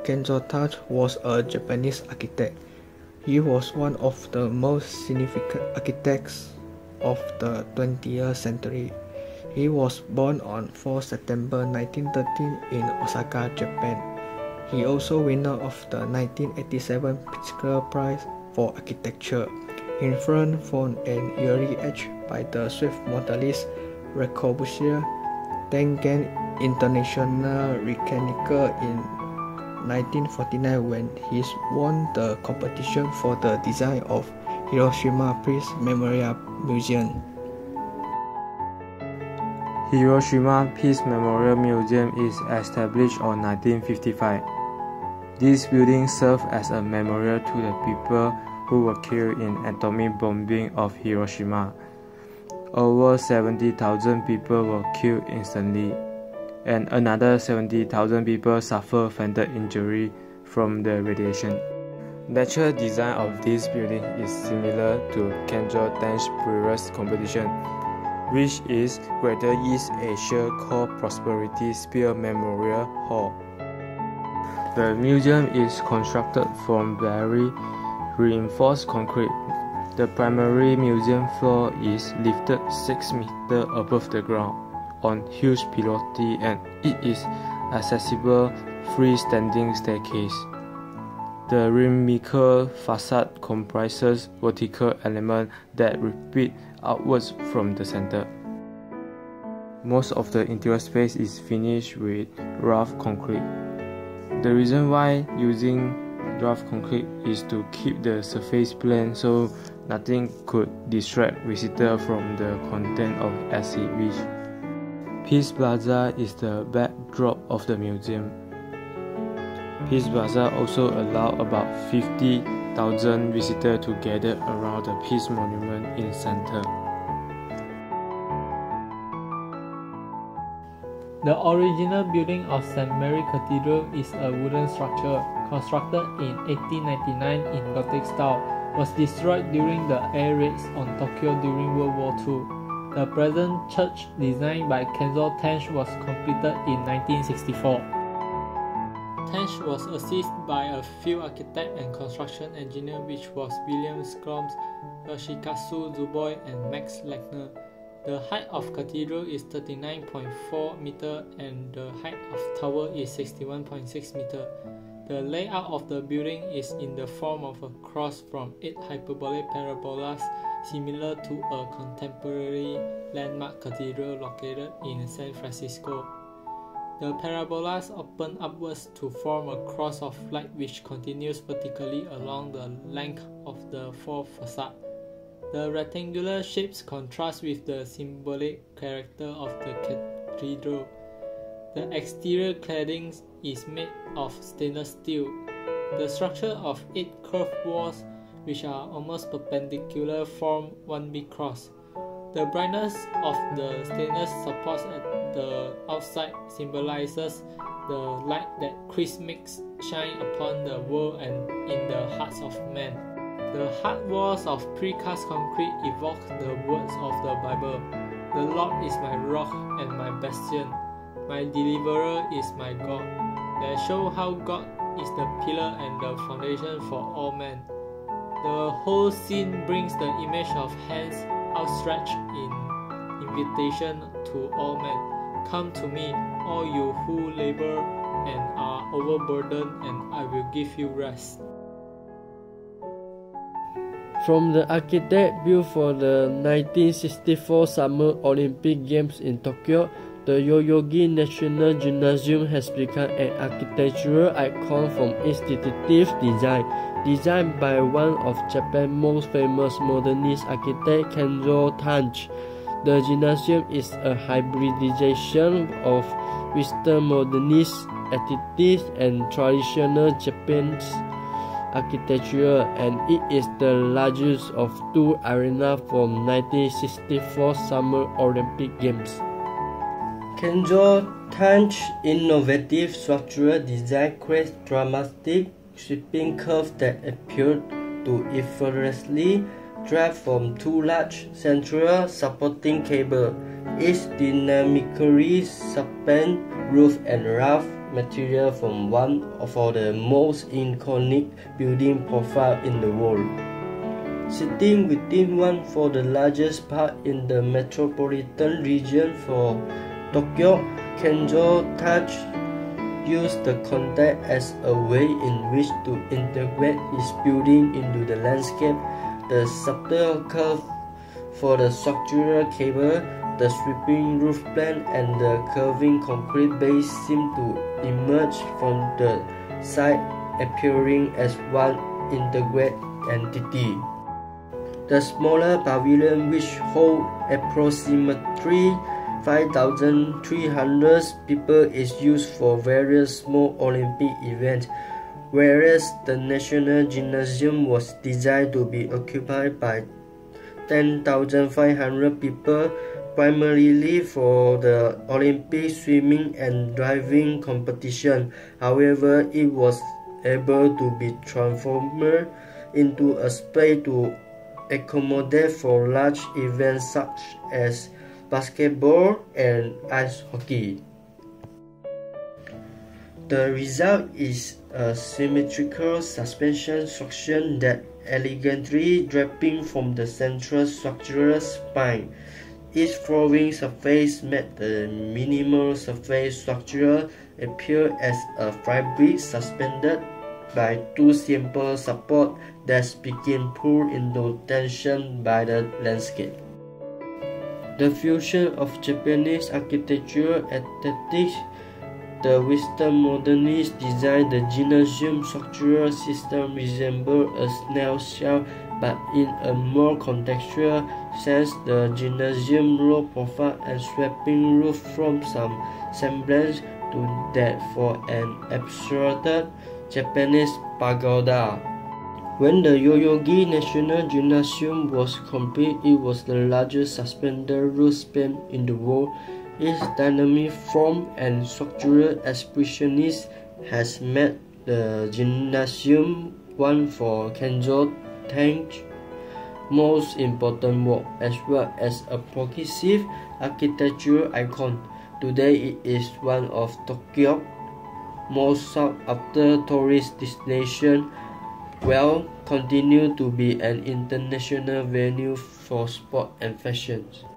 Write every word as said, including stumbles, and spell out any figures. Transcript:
Kenzo Tange was a Japanese architect. He was one of the most significant architects of the twentieth century. He was born on the fourth of September nineteen thirteen in Osaka, Japan. He also winner of the nineteen eighty-seven Pritzker Prize for Architecture, influenced from an early age by the Swiss modelist Le Corbusier, then gained international recognition in nineteen forty-nine when he won the competition for the design of Hiroshima Peace Memorial Museum. Hiroshima Peace Memorial Museum is established in nineteen fifty-five. This building served as a memorial to the people who were killed in atomic bombing of Hiroshima. Over seventy thousand people were killed instantly, and another seventy thousand people suffered fatal injury from the radiation. Natural design of this building is similar to Kenzo Tange's previous competition, which is Greater East Asia Core Prosperity Spear Memorial Hall. The museum is constructed from very reinforced concrete. The primary museum floor is lifted six meters above the ground on huge pilotis, and it is accessible freestanding staircase. The rhythmical facade comprises vertical elements that repeat outwards from the center. Most of the interior space is finished with rough concrete. The reason why using rough concrete is to keep the surface plain so nothing could distract visitors from the content of exhibit. Peace Plaza is the backdrop of the museum. Peace Plaza also allows about fifty thousand visitors to gather around the Peace Monument in the center. The original building of Saint Mary Cathedral is a wooden structure constructed in eighteen ninety-nine in Gothic style. Was destroyed during the air raids on Tokyo during World War Two. The present church, designed by Kenzo Tange, was completed in nineteen sixty-four. Tange was assisted by a few architects and construction engineers, which was William Scromes, Yoshikazu Tsuboi, and Max Lechner. The height of cathedral is thirty-nine point four meters and the height of tower is sixty-one point six meters. The layout of the building is in the form of a cross from eight hyperbolic parabolas, similar to a contemporary landmark cathedral located in San Francisco. The parabolas open upwards to form a cross of light which continues vertically along the length of the four facades. The rectangular shapes contrast with the symbolic character of the cathedral. The exterior cladding is made of stainless steel. The structure of eight curved walls, which are almost perpendicular, form one big cross. The brightness of the stainless supports at the outside symbolizes the light that Christ makes shine upon the world and in the hearts of men. The hard walls of precast concrete evoke the words of the Bible. The Lord is my rock and my bastion. My deliverer is my God. They show how God is the pillar and the foundation for all men. The whole scene brings the image of hands outstretched in invitation to all men. Come to me, all you who labor and are overburdened, and I will give you rest. From the architect view for the nineteen sixty-four Summer Olympic Games in Tokyo, the Yoyogi National Gymnasium has become an architectural icon from its distinctive design. Designed by one of Japan's most famous modernist architects, Kenzo Tange, the gymnasium is a hybridization of Western modernist aesthetics and traditional Japanese architecture, and it is the largest of two arenas from nineteen sixty-four Summer Olympic Games. Kenzo Tange's innovative structural design creates dramatic sweeping curves that appear to effortlessly drive from two large central supporting cables, each dynamically suspended roof and rough material from one of the most iconic building profile in the world. Sitting within one of the largest park in the metropolitan region for Tokyo, Kenjo Touch used the concept as a way in which to integrate his building into the landscape. The subtle curve for the structural cable, the sweeping roof plan, and the curving concrete base seem to emerge from the side, appearing as one integrated entity. The smaller pavilion, which holds approximately five thousand three hundred people, is used for various small Olympic events, whereas the National Gymnasium was designed to be occupied by ten thousand five hundred people, primarily for the Olympic swimming and diving competition. However, it was able to be transformed into a space to accommodate for large events such as basketball and ice hockey. The result is a symmetrical suspension structure that elegantly draping from the central structural spine. Each flooring surface made the minimal surface structure appear as a fabric suspended by two simple supports that begin pulled into tension by the landscape. The fusion of Japanese architecture aesthetics, the Western modernist design, the gymnasium structural system resembles a snail shell, but in a more contextual sense. The gymnasium low profile and sweeping roof form some semblance to that for an abstracted Japanese pagoda. When the Yoyogi National Gymnasium was complete, it was the largest suspended roof span in the world. Its dynamic form and structural expressionism has made the gymnasium one for Kenjo Tange's most important work, as well as a progressive architectural icon. Today, it is one of Tokyo's most sought-after tourist destinations, while continue to be an international venue for sport and fashion.